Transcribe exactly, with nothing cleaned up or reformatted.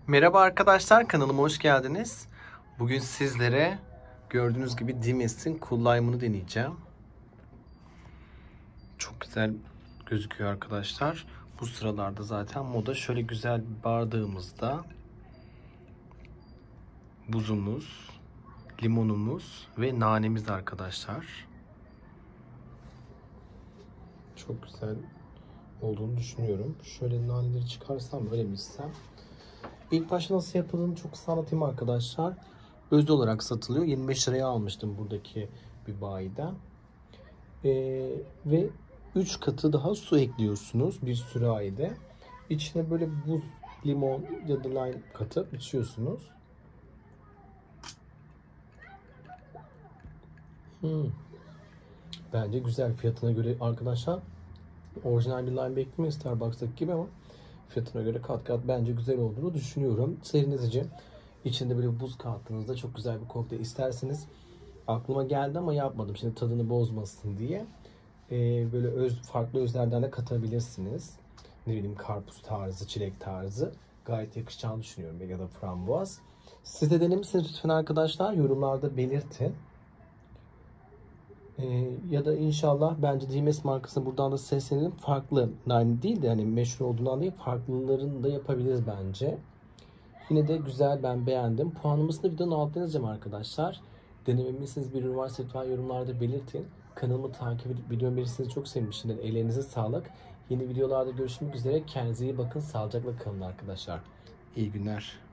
Merhaba arkadaşlar, kanalıma hoş geldiniz. Bugün sizlere gördüğünüz gibi Dimes'in Cool Lime'ını deneyeceğim. Çok güzel gözüküyor arkadaşlar. Bu sıralarda zaten moda. Şöyle güzel bir bardağımızda buzumuz, limonumuz ve nanemiz arkadaşlar. Çok güzel olduğunu düşünüyorum. Şöyle naneleri çıkarsam, böyle mi içsem? İlk başta nasıl yapıldığını çok kısa anlatayım arkadaşlar. Özlü olarak satılıyor. yirmi beş liraya almıştım buradaki bir bayiden. Ee, ve üç katı daha su ekliyorsunuz bir sürahide. İçine böyle buz, limon ya da lime katıp içiyorsunuz. Hmm. Bence güzel, fiyatına göre arkadaşlar. Orijinal bir lime beklemeyin Starbucks'taki gibi ama fiyatına göre kat kat bence güzel olduğunu düşünüyorum. Serinletici. İçinde böyle buz kattığınızda çok güzel bir kokteyl isterseniz. Aklıma geldi ama yapmadım. Şimdi tadını bozmasın diye. Ee, böyle öz, farklı özlerden de katabilirsiniz. Ne bileyim, karpuz tarzı, çilek tarzı. Gayet yakışacağını düşünüyorum. Ya da frambuaz. Siz de denemişsiniz lütfen arkadaşlar. Yorumlarda belirtin. Ee, ya da inşallah bence Dimes markasına buradan da seslenelim. Farklı, yani değil de hani meşhur olduğundan değil, farklılarını da yapabiliriz bence. Yine de güzel, ben beğendim. Puanımızı da videonun altına yazacağım arkadaşlar. Denememişsiniz bir ürün varsa lütfen yorumlarda belirtin. Kanalımı takip edip videomu beğenirseniz çok sevmişim. Ellerinize sağlık. Yeni videolarda görüşmek üzere. Kendinize iyi bakın. Sağlıcakla kalın arkadaşlar. İyi günler.